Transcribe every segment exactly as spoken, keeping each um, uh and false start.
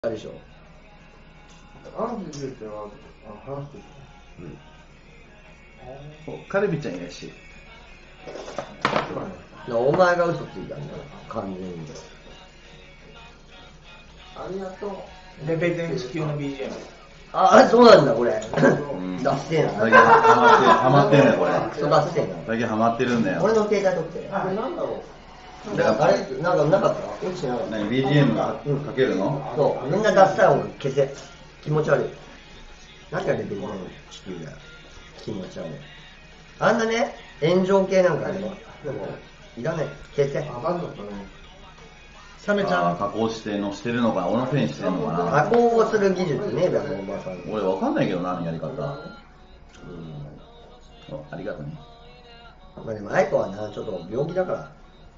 あれでしょ。 アンジュってのは話してる。 うん。カルビちゃんいらっしゃい。 お前が嘘ついたんだよ、完全に。 ありがとう。 レベゼン地球の ビージーエム。 ああ、そうなんだ、これ。 うん、 ダッセーな。 最近ハマってんだよ、これ。 クソダッセーな。 最近ハマってるんだよ。 俺の携帯取って。 これなんだろう。 だからあれ、なんかなかった落ちてなかった。 何 ビージーエム かけるの？ そう、みんなダッサい音楽消せ。気持ち悪い。何がレベルの地球だよ。気持ち悪い。あんなね、炎上系なんかあれば。でも、いらない。消せ。 あ、なんだったね。 サメちゃん。 加工してのしてるのかな、俺のせいにしてるのかな。 加工をする技術ねえだろ、おばさん。 俺わかんないけどな、やり方。うん。ありがとね。 まあでも、アイコはな、ちょっと病気だから。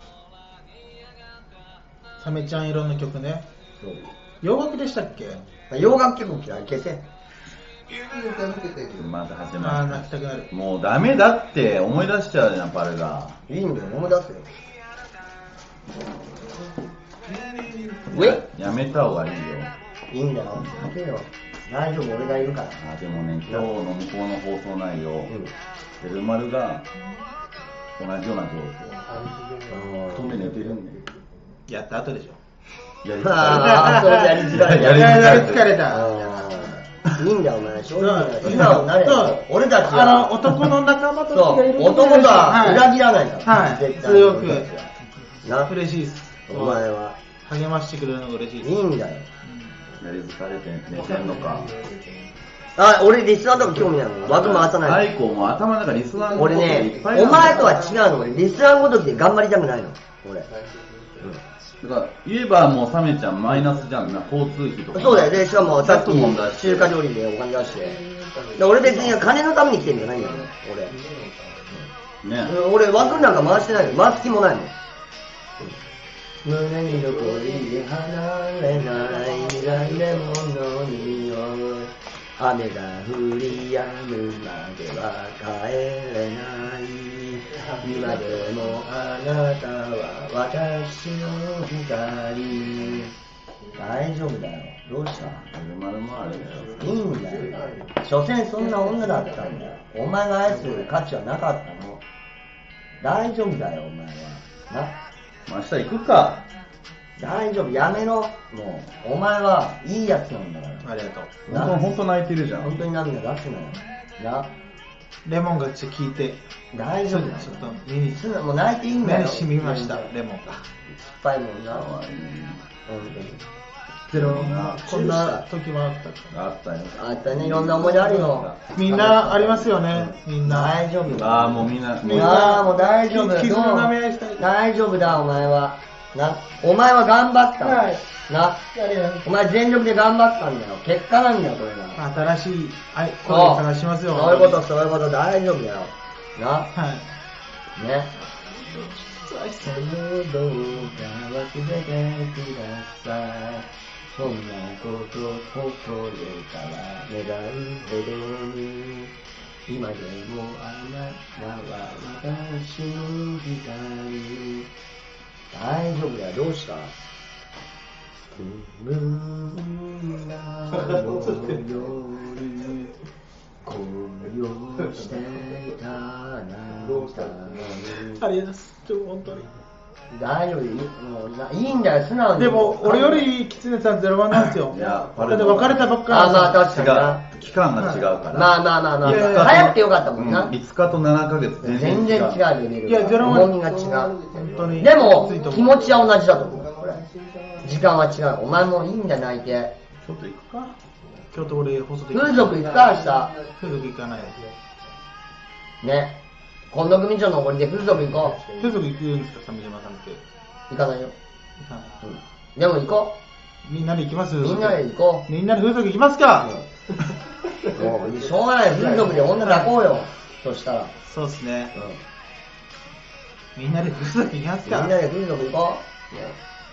サメちゃん色の曲ね。 そう。 洋楽でしたっけ？ 洋楽曲嫌い、消せ。 また始あまー、泣きたくなる。 る。もうダメだって思い出しちゃうじゃん、パルが。 いいんだよ、思い出すよ。ウェやめた方がいいよ。 イいいんだよ、開けよ。大丈夫、俺がいるから。 あ、でもね、今日の向こうの放送内容、 うん。 ベルマルが同じような状況。飛んで寝てるんだよ。 やった後でしょ。 やりああ、そうやりづらい。 やりやり疲れた。 あーいいんだよ、お前。正直な。今はなれそう俺たちは。 あの、男の仲間たちそうがいる、 男とは裏切らないから。 はい。 絶対強く。 な、 嬉しいです。 お前は。 励ましてくれるのが嬉しいです。 いいんだよ。 やり疲れて寝てんのか。 あ、俺リスナーとか興味ないもん。枠回さない。 アイコも頭の中リスナーのこと俺ねいっ、ぱいお前とは違うの。俺、リスナーごときで頑張りたくないの。俺。 だから言えばもうサメちゃんマイナスじゃんな、交通費とか。 そうだよ。で、しかもさっきもんだし中華料理でお金出して。で俺別に金のために来てんじゃないんだよ。俺。 ね。 俺枠なんか回してないよ。回す気もないもん。胸に残り離れない未来レモンの匂い。雨が降り止むまでは帰れない。今でもあなたは私の光。大丈夫だよ。どうした？ ベルマルもあれだよ。 いいんだよ。所詮そんな女だったんだよ。お前が愛する価値はなかったの。大丈夫だよ、お前は。な。 明日行くか。 大丈夫、やめろ。もう、お前はいいやつなんだから。 ありがとう。 な本当本当泣いてるじゃん。 本当に涙出すなよ。な。 レモンがちょっと効いて、 大丈夫だよ。 ちょっと目に、 すな、もう泣いていいんだよ。 目に染みました、レモンが。 酸っぱいもんな。 かわいい。 本当に。 ゼロなこんな時もあったか。 あったよ。 あったね、いろんな思い出あるよ。 みんなありますよね、みんな。 大丈夫。 ああ、もうみんな、 みんなああ、もう大丈夫。 傷の舐め合いしたい。 大丈夫だ、お前は。な、お前は頑張った。 はいな、お前全力で頑張ったんだよ。結果なんだよ、これが。 新しい愛、 そう声を探しますよ。 そういうこと、そういうこと、大丈夫だよ。な、 はい。 ね。その動画忘れてください。そんなこと心から願うほどに。今でもあなたは私の光。大丈夫だよ、どうした？くむらの夜高揚していたあなたありがとうございます。ちょっと本当に。 大丈夫、もうないいんだよ、素直に。 でも、俺よりキツネさんゼロばんなんですよ。 いやだって別れたばっかり。 あ、まあ確かにな。 違う。期間が違うから。 まあまあまあまあ、 いやいや早くてよかったもんな。 うん、いつかとななかげつ全全然違然違う。 うレベル。 いやゼロは重みが違う。 本当に。 でもきついと、思う気持ちは同じだと思う。これ。時間は違う。お前もいいんだ、泣いて。 ちょっと行くか。 京都俺放送でき風俗行くか、明日。 風俗行かない。 ね。近藤組長のおごりで風俗行こ風俗行くんですか、鮫島さんって。 う。行かないよ。 行かない。 うん。でも行こみんなで行きますう。みんなで行こみんなで風俗行きますか。 う。もう、しょうがない。風俗で女抱こうよ。そしたら。 そうっすね。 うん。 みんなで風俗行きますか。 みんなで風俗行こう。ね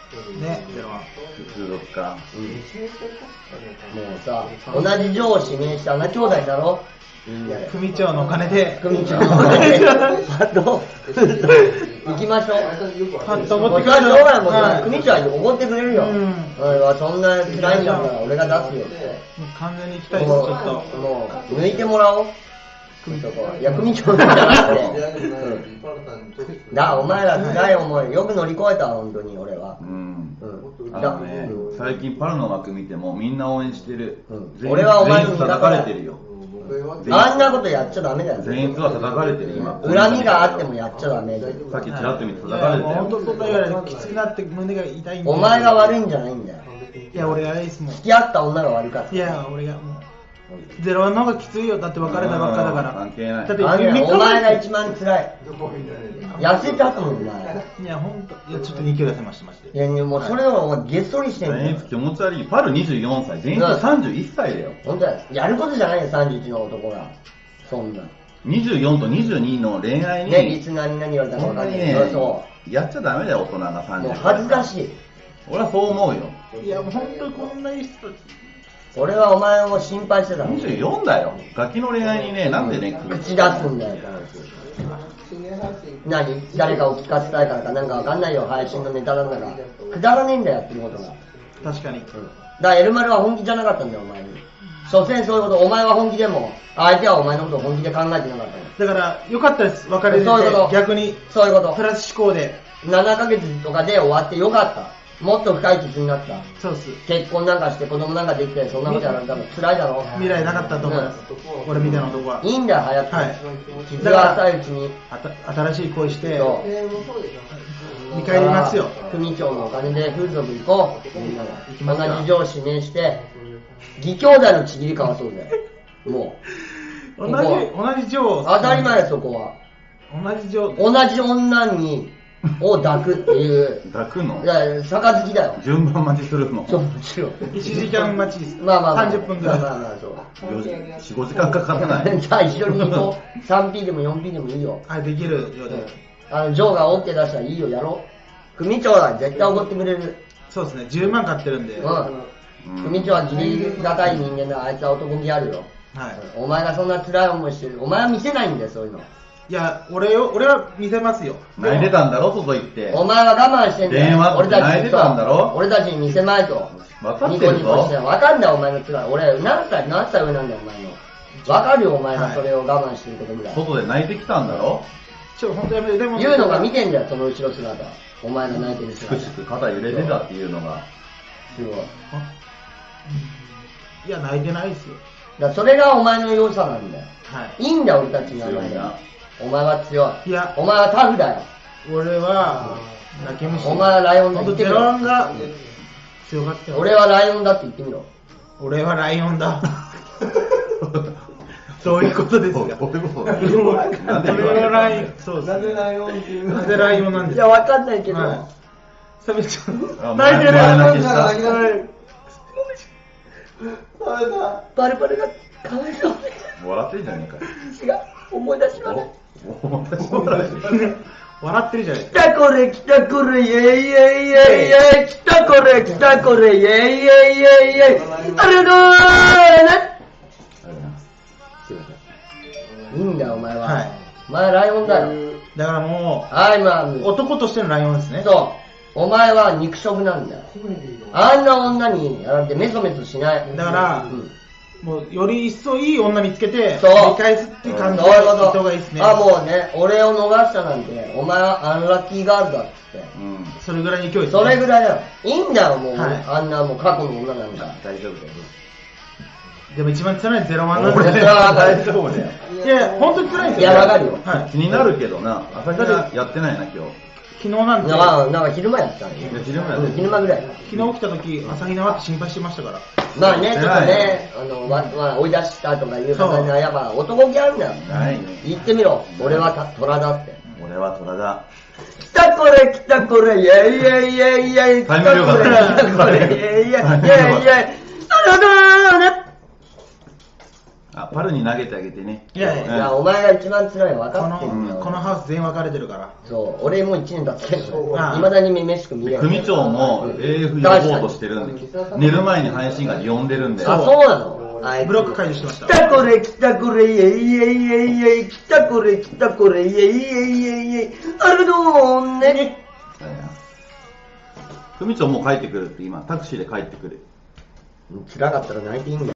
ね、ゼロワン。 風俗か。 うん。もうさ、同じ上司名した穴兄弟だろみんなで。 組長のお金で。 組長のお金で。パッと、行きましょう。 パッとおごってくれる。 れる。 しょうがないもんね。組長はおごってくれるよ。 うん。 そんな辛いんだから俺が出すよって。 もう完全に行きたいです、ちょっと。 もう、抜いてもらおう。組長いや、組長じゃなくて。うん。だ、お前ら辛い思い、よく乗り越えた、本当に、俺は。 うん。 うん。 あのね、最近パルの枠見てもみんな応援してる。 うん。俺はお前に叩かれてるよ。 あんなことやっちゃダメだよ。 全員は叩かれてる、今。 恨みがあってもやっちゃダメだよ。 さっきチラッと見て叩かれてる。 本当そんな言われる。きついなって胸が痛いんだよ。 お前が悪いんじゃないんだよ。 いや、俺がいいっすもん。 付き合った女が悪かった。 いや、俺がもう。ゼロワンの方がきついよ。だって別れたばっかだから。 関係ない。 だってあんなお前が一番辛い。痩せたと思う、お前。 いや、ほんと。いや、ちょっとにキロ痩せました、まして。 いや、もうそれをお前げっそりしてん全員の。 気持ち悪い。パルにじゅうよんさい、全員さんじゅういっさいだよ。 ほんとや。やることじゃないよ、さんじゅういちの男が。そんな。 にじゅうよんとにじゅうにの恋愛に。 ね、リスナーに何言われたか分かんないけど、そう。 やっちゃダメだよ、大人がさんじゅう。 もう恥ずかしい。 俺はそう思うよ。 いや、もうほんとこんないい人。 俺はお前を心配してたの。 にじゅうよんだよ。ガキの恋愛にね、なんでね、 口出すんだよ、何誰かを聞かせたいからかなんかわかんないよ、配信のネタなんだから。くだらねえんだよ、やってることが。 確かに。 うん。だからエルマルは本気じゃなかったんだよ、お前に。所詮そういうこと、お前は本気でも、相手はお前のことを本気で考えてなかったの。 だから、良かったです、別れてて。 そういうこと。 逆に。 そういうこと。 プラス思考で。 ななかげつとかで終わってよかった。もっと深い傷になった。 そうっす。 結婚なんかして子供なんかできて、そんなことやられたの辛いだろ。 未来なかったと思います。俺みたいな男は。 いいんだよ、早く。 はい。 傷が浅いうちに。 あた新しい恋して、 そう。 見返りますよ。 組長のお金で風俗行こう。みんなで。同じ上司名して、義兄弟のちぎり交わそうぜ。もう。同じ、同じ上。 当たり前そこは。 同じ上。 同じ女に、を抱くっていう。 抱くの？ いや、杯だよ。 順番待ちするの？ そう、もちろん。 いちじかん待ちです。 まあまあまあ。 さんじゅっぷんぐらい。 まあまあそう。 よん、ごじかんかからない。 じゃあ一緒に行こう。さんピー でも よんピー でもいいよ。 はい、できるようで。 あの、ジョーが OK 出したらいいよ、やろう。組長は絶対おごってくれる。 そうですね、じゅうまん買ってるんで。 うん。組長はギリがたい人間だ。あいつは男気あるよ。 はい。 お前がそんな辛い思いしてる。お前は見せないんだよ、そういうの。 いや、俺よ、俺は見せますよ。 泣いてたんだろ、外行って。 お前は我慢してんだよ。 電話って泣いてたんだろ。 俺たちに見せまいと。 分かってるぞ。 ニコニコして分かんないお前の辛い。俺、何歳、何歳上なんだよ、お前の。分かるよ、お前がそれを我慢してることぐらい。 外で泣いてきたんだろ。 ちょ、ほんとやめて、でも。 言うのが見てんだよ、その後ろ姿。お前の泣いてる姿。 しくしく肩揺れてたっていうのが。 すごい。 いや、泣いてないっすよ。 だからそれがお前の良さなんだよ。 はい。 いいんだよ、俺たちの名前が。お前は強い。 いや、 お前はタフだよ。 俺は、泣け虫。 お前はライオンだってゼロワンが強かったよ。 俺はライオンだって言ってみろ。 俺はライオンだ。そういうことですか。 俺も。 なんでライオン、そうです。 なんでライオンっていうなんでライオンなんですか。 いや、わかんないけど。 サメちゃん。 泣いてる。 バルバルがかわいそう。 笑ってんじゃねえか。 違う、思い出します。 笑ってるじゃないですか。来たこれ、来たこれ、イェイイェイイェイイェイ。来たこれ、来たこれ、イェイイェイイェイイェイ。ありがとうね。すいません。いいんだよ、お前は。はい。お前はライオンだよ。 だからもう、はい、まあ、 男としてのライオンですね。 そう。お前は肉食なんだよ。あんな女にやられてメソメソしない。 だから、うんもうより一層いい女見つけて、 そう見返すっていう感じでそういうこと人がいいですね。 あ、もうね、俺を逃したなんて、お前はアンラッキーガールだっつって。 うん。それぐらいに勢いですね。それぐらいだよ。いいんだよ、もう。 はい、 あんなもう過去の女なんか。大丈夫だよ。 でも一番辛いゼロワンなんで。 俺は大丈夫だよ。 いや、本当に辛いんですよ。いや、わかるよ。 はい。気になるけどな、朝日がやってないな、今日。 昨日なんで。 なんか昼間やったんや。昼間やった。 昼間ぐらい。 昨日起きた時、朝日奈って心配してましたから。 まあね、ちょっとね、あの、まあ、追い出したとかいう方には、やっぱ男気あるんだよ。 ないね。 言ってみろ。俺は虎だって。 俺は虎だ。 来たこれ、来たこれ、イェイイェイイェイイェイ。来たこれ、来たこれ、イェイイェイイェイイェイ。ありがとうね。 あ、 はパルに投げてあげてね。 いやいやいや、お前が一番辛いの分このかってんだよ。 このハウス全員分かれてるから。 そう、俺もう一年経ってんの。 ああいまだに飯しく見れない。 組長も エーエフ 呼ぼうとしてるんで、寝る前に配信が呼んでるんで。 あ、そうなの？あいつブロック解除してました。 来たこれ来たこれイェイイェイイェイイェイ来たこれ来たこれイェイイェイイェイイェイあれどうね。 組長もう帰ってくるって今タクシーで帰ってくる。 辛かったら泣いていいんだよ。